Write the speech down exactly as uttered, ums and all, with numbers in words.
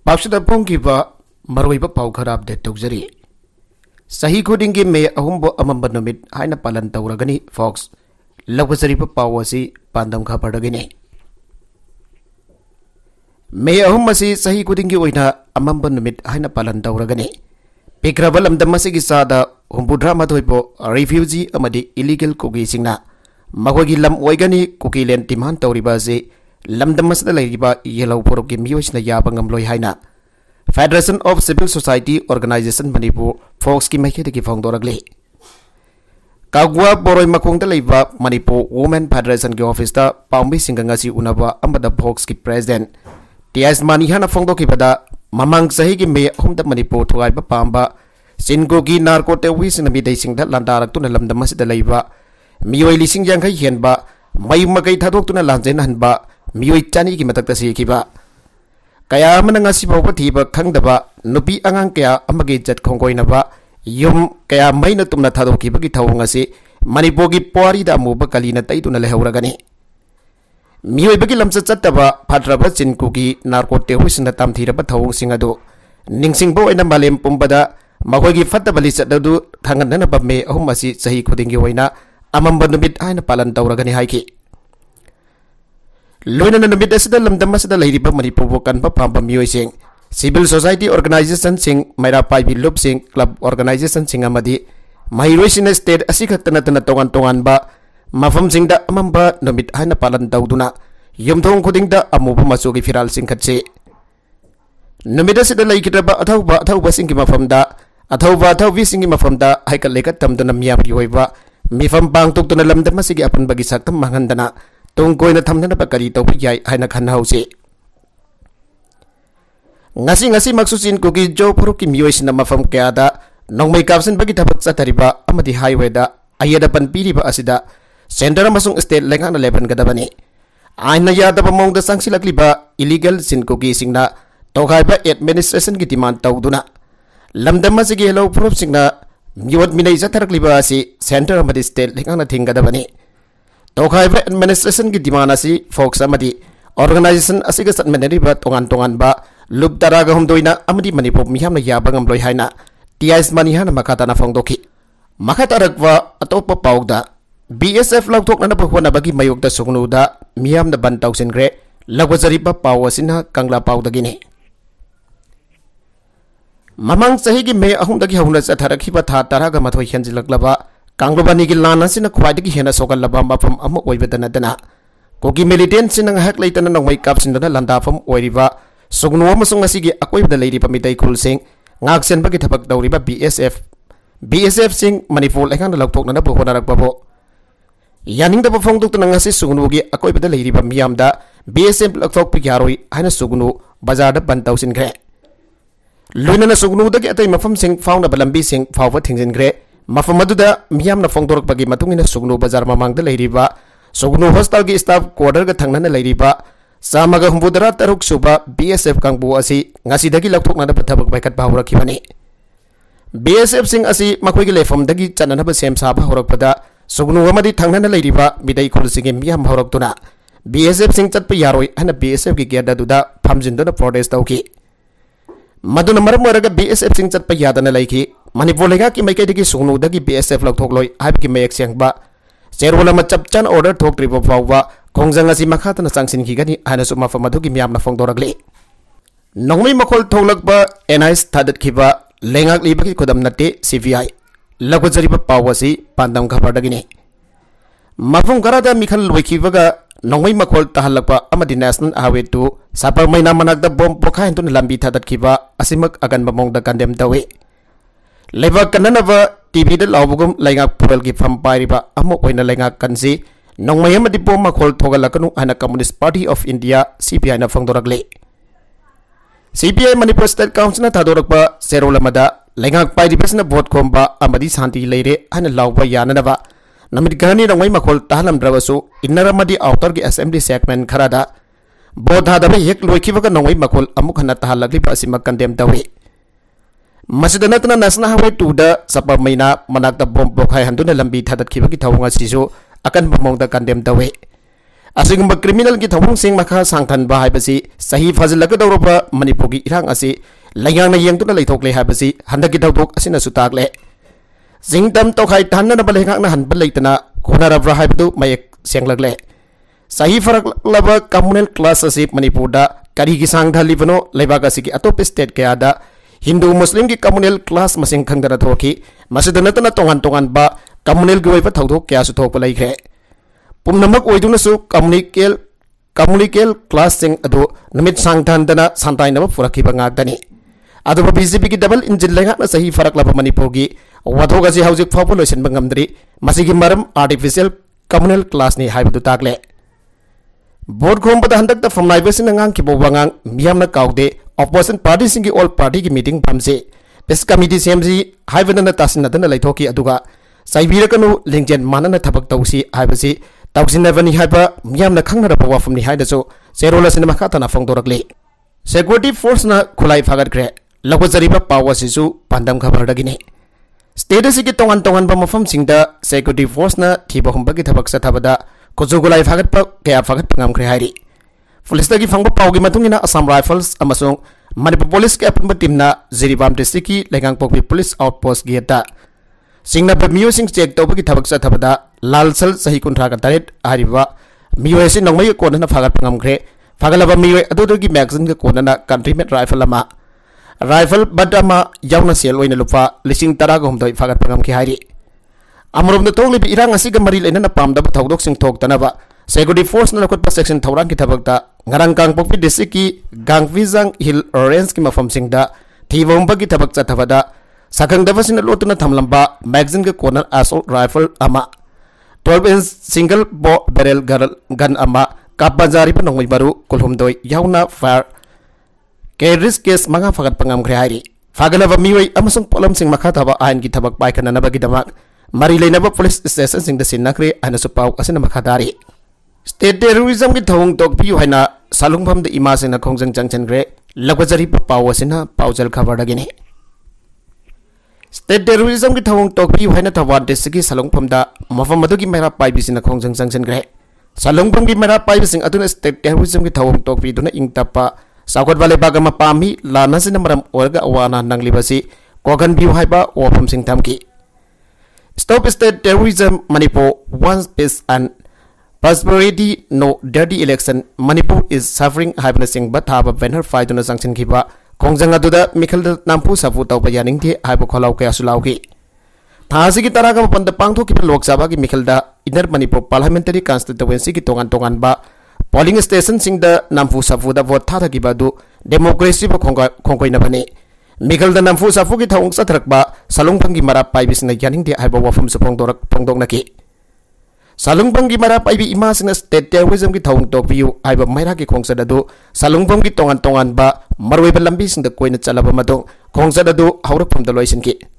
पावसदा पोंगिबा मरोइबा पाव खरा अपडेट तौजरी सही खुदिंगी मे अहुंबो अमंबा नुमित हाइना पालन तौरगनी फॉक्स लवजरीबा पाव असि पांदम खबरदगिनी मे अहुम मसी सही खुदिंगी ओइना अमंबा नुमित हाइना पालन तौरगनी पिक्रबल लमदम मसिगी सादा हुंबुद्रा मधोइबो रिफ्यूजी अमदी इलीगल कुकी सिंगना मखोगी लम ओइगनी कुकी लैंड डिमांड तौरिबा असि लमदम मसदा लैरिबा येलो पोरोकी मियोइसना याबा ngamloi haina federation of civil society organisation Manipur FOCS की मैखे की फोंगदोरक्ली कागुआ बोरोई मखोंग लेबा मणिपुर वुमेन फेडरेशन की ऑफिस ता पाउंबी सिंगंगासी उनबा अमदा फोक्स की प्रेसिडेंट टीएस मानिहाना फोंगदोखिबदा ममंग सही की मे अहुमदा मणिपुर थुगाइबा पांबा सिनगो की नार्कोटिक सिंग मिदै सिंगदा लांदारक्तुना लमदम मसिदा लेबा मियोइ लिसिंग यांखै हेनबा मयुमकै थादोक्तुना लांजेन हनबा मियोइ चानी की मतकता सिखिबा कया मनंगासिबाव थीबा खंगदबा नुपी अंगांग कया अमगे जत खोंगोइनबा युम कया मैना तुमना थादोखिबगी थौंग असि मणिपुरगी पुवारीदा अमुबा कलीना तैदुना लेहौरगनी मियोइबगी लमचा चत्तबा फाद्रबा चिनकुगी नार्कोटिक हुइसना तामथीरबा थौंग सिंग अदु निंगसिंगबो ओइना मालेम पुंबदा मखोइगी फत्तबा लिचत अदु थांगननबा मे अहुम असि सही खुदिंगी ओइना अमंबा नुमित हाइना पालन तौरगनी हाइकी लोइना नुमित असदा लमदम असदा लैरिबा मणिपुर कनबा पांबा मियोइसिंग सिविल सोसाइटी ऑर्गेनाइजेशन सिंग मैरा पाइबी लुप सिंग क्लब ऑर्गेनाइजेशन सिंग अमदी महिरोइसिन स्टेट असि खक्तनतना तोगान तोगानबा मफम सिंगदा अमंबा नुमित हाइना पालन तौदुना युमथोंग खुदिंगदा अमुबा मचोगी फिराल सिंगखetse नुमित असदा लैकिद्रबा अथौबा अथौबा सिंगी मफमदा अथौबा अथौबी सिंगी मफमदा हाइकल लेकत तमदुना मियाबी होइबा मिफम पांगतोक्तुना लमदम मसिगी अपनबगी सक्तम मांगंदना तुम कोई न थमने न करी तो याई है न खन्ना उसे ngasi ngasi maksusin kuki jo puru ki miyois na mafam kaya da nongmai kapsin bagi tabak sa tariba amadi highway da ayada pan piri ba asida center amasung state lenga na leban kada bani ay na yada pa mong da sangsilakli ba illegal sin kuki singna tokai ba administration ki demand tawduna lamdam masigi hello puru singna miyot minay sa tarakli ba asi center amadi state lenga na thing kada bani तोखाइबा administration की demand असी फोक्स अमदी organisation असिगा सटमेनरिबा तोंगान तोंगान बा लुप तरागा हमदोइना अमदी मणिपुर मियामना याबा ngamloi हाइना टीआईएस मानिहाना मखाताना फोंगदोखि मखातारकवा अतोप पाउदा बीएसएफ लौथोकना बखोनाबगी मयोक्ता सुगनुदा मियामना बन तौसिनख्रे लगवजरिबा पाउ असिना कंगला पाउदगिने ममंग सही की मे अहुमदगी हौना चथारखिबा था तरागा मथोइ हेंजिलक्लबा कांग्लोबानी की लाना सिना ख्वाइदगी हेना सोगलबा मफम अमु ओइबदनदना कोकी मिलिटेंट सिना हक लेतना नंगमै कापसिनदना लंदाफम ओइरिबा सुगनु अमसुंग असिगी अकोइबदा लैरिबा मिदै खुलसिंग ngaksenbagi thabak tawriba BSF BSF सिंग मणिपुर लेखान लौथोकना होनारकबाबो यानिंगदबा फोंगदोक्तना ngasi सुगनुगी अकोइबदा लैरिबा मियामदा बीएसएफ लौथोकपि यारोइ हाइना सुगनु बाजारदा बन तौसिनख्रे लोइनना सुगनुदगी अतै मफम सिंग फाउना बलंबी सिंग फावबा थिंजिनख्रे मफम अदुदा मियामना फोंगदोरकपगी मतुंगिना सुगनु बाजार ममांगदा लैरिबा सुगनु हॉस्टल की स्टाफ क्वार्टर का थंगना लैरिबा सामगा हुंबुदरा तरुक सुबा बीएसएफ कांगबु असि ngasiदगी लौथोकना पथबक बाइकत बाहुरखिबनी बीएसएफ सिंग असि मखोइगी लेफमदगी चननबा सेम साबा होरकपदा सुगनु अमदी थंगना लैरिबा मिदै खुलसिगे मियाम होरकतुना बीएसएफ सिंग चतप यारोइ हना बीएसएफ की गेदा दुदा फामजिनदना प्रोटेस्ट तौकी मदुना मरम ओरगा बीएसएफ सिंग चतप यादना लैखि मणिपुर लेगा की मैकैदगी सुगनुदगी बीएसएफ लौथोकलोइ हाइबकी मयक सेंगबा चेरोला मचपचान ऑर्डर थोक्ट्रिबा फावबा खोंजंग असि मखातना चांगसिनखिगनी हानसु मफम अदुगी मियामना फोंगदोरक्ली नोंमै मखोल थोलकबा एनआईएस थादतखिबा लेंगाकलिबगी खुदम नते सीबीआई लगजरिबा पावसी पांदम खबरदगिनी मफम करादा मिखल लोइखिबगा नोंमै मखोल तहलकबा अमदि नेशनल हाईवे टू सापर मैना मनकदा बम पोखाइनतुन लंबी थादतखिबा असिमक अगनबा मोंगदा कंडेम तवे लेबा कन्ननबा टीवी लाउबगुम लैंगाक पुरल की फम पाइरिबा अमो ओइना लैंगाक कनसी नोंमै अमदि बोम मखोल थोगलकनु हाना communist party of India CPI ना फोंगदोरक्ले सीपीआई मणिपुर स्टेट काउंसिल थादोरकबा सेरोलमदा लैंगाक पाइरिबसना भोट खोमबा अमदि शांति लेरे हाना लाउबा याननबा नमित गहनी नोंमै मखोल ताहलमद्रबसु इन्नरमदि आउटर की असेंबली सेगमेंट खरादा भोट थादबा हेक लोइखिबगा नोंमै मखोल अमुक हना ताहलकलिबा असिमा कंडेम तवे मसिद नतना नेशनल हाईवे टू द सपर मैना मनाक्ता बम पोखाइ हंदुना लंबी थादतखिबगी थौंग असिसु अकन बमोंगदा कंडेम तवे असिगुम्ब क्रिमिनल की थौंसिंग मखा सांगथनबा हाइबसी सही फजलगदौरबा मणिपुर की इरांग असि लयांगना येंगतुना लेथोकले हाइबसी हंदकी थौदोक असिना सुताकले जिंगतम तोखाई थाननबा लेंगाकना हनबा लेतना खोनारब्रा हाइबदु मयक सेंगलगले सही फरकलबा कम्युनल क्लास असि मणिपुरदा करीगी सांगथलिबनो लेबाक असि अतोप स्टेट कयादा हिंदू मुस्लिम की कम्युनल क्लास मसिंग खंगदना थोकी मसिदा नतना तोंगान तोंगान बा कम्युनल की ओइबा थौदोक कयासु थोकपा लैख्रे पुनमक ओइदुनसु कम्युनिकेल कम्युनिकेल क्लास सिंग अदु नमित सांगथानदना सांताइनबा पुरखिबा ngaktani अदुबा बीजेपी की डबल इंजिन लेंगाकना सही फरकलबा मणिपुर की वाथोक असि हौजिक फावबा लोइसनबा ngamdri मसिगी मरम आर्टिफिशियल कम्युनल क्लास नि हाइबदु ताकले बोर्ड खोमबदा हंदकता फमनाइबसिन ngang की बोबांगांग मियामना काउदे ऑपोजिशन पार्टी सिंगी ऑल पार्टी की मीटिंग पमसे पेस कमिटी सेमजी हाइबदना तासिनदना लेथोकी अदुगा साइबिरकनु लिंजेन मानना थबक तौसी हाइबसी तौसिनबनी हाइबा मियामना खंगनरबा वाफमनि हाइदसो सेरोलसिन मखातना फोंदोरकले सिक्योरिटी फोर्स ना खुलाई फागतख्रे लखोजरिबा पावसिसु पांदम खबरदगिने स्टेट असि तोंगान तोंगान मफम सिंगदा सिक्योरिटी फोर्स ना थिबा हुंबगी थबक सथबदा कुजुगुलाई फागत कया फागत पंगामख्रे हाइरि पुलिस की फंग पावगी मतुंगिना असम राइफल्स अमसों मणिपुर पुलिस के अपन टीमना जिरीबाम डिस्ट्रिक्ट की लेगांगपोकपी पुलिस आउटपोस्ट गेटा सिंगना मियो सिंग चेक तौबगी थबक सथबदा लालसल सही कुंथ्रा का तरेट हारिबा मियो एसे नंगमय कोनना फागत पंगामख्रे फागलबा मियो अदोदगी मैगजीन के कोनना कंट्रीमेट राइफल अमा राइफल बदमा यावना सेल ओइना लुपा लिसिंग तराग हमदोय फागत पंगामखे हाइरि अमरोमदा तोंगलिबि इरांग असिगा मरि लेना पामदबा थौदोक सिंग थोक्तनबा सिक्योरिटी फोर्स ना लखोटपा सेक्शन थौरांग की थबकता ngarang kangpokpi district ki gangvizang hill range ki mafam singda thibomba ki thabak chathabada sakhangdaba sina lotuna thamlamba magazine ke corner assault rifle ama twelve inch single barrel gun ama kapbajari pa nongmai baru kulhumdoi yauna fire carries case manga fagat pangam khre hairi fagalaba miwai amasung polam sing makha thaba ain ki thabak pai kana nabagi damak mari leinaba police station sing da sinakre anasu pau asina makhadari state terrorism की थौंग तोकपी हैना सालुंगफम the इमा से खोंजंग चंगचनग्रे luxury पाव असिना पाउजल खबरदगिने state terrorism की थौंग तोकपी हैना थवान district की सालुंगफम द मफम मदुगी मेरा पाइबिसिना खोंजंग चंगचनग्रे सालुंगफम की मेरा पाइबिसिंग अतुना स्टेट टेररिज्म की थौंग तोकपी दुना इंगतपा सागोट वाले बागमा पामी लानासिना मरम ओरगा अवाना नंगलिबसी कोगन बिउ हाइबा ओफम सिंग थमकी stop state terrorism Manipur wants peace and Prosperity no dirty election Manipur is suffering haibna sing bathaba banner fight na sanction khiba khongjang aduda mikhal nampu sapu tawpa yaning the haibu kholau kya sulauki thasi ki taraga panda pangtho ki lok sabha ki mikhal da inner Manipur parliamentary constituency ki tongan tongan ba polling station sing da nampu sapu da vote tha ki badu democracy ba khongga khongkoi na bane mikhal da nampu sapu ki thong satrak ba salung phangi mara pai bisna yaning the haibu wafam supong dorak pongdok na ki सालुंगपंगी मरा पाइबी इमा Singh state terrorism की थौंग तोकबियु आइबा मैरा की खोंगसद अदु सालुंगपंगी तोंगान तोंगान बा मरवेबा लंबी सिंह द कोइन चलबा मदो खोंगसद अदु हौरकफम द लोइसिन की